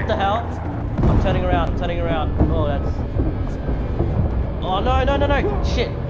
What the hell? I'm turning around. Oh, that's... Oh, no. Shit.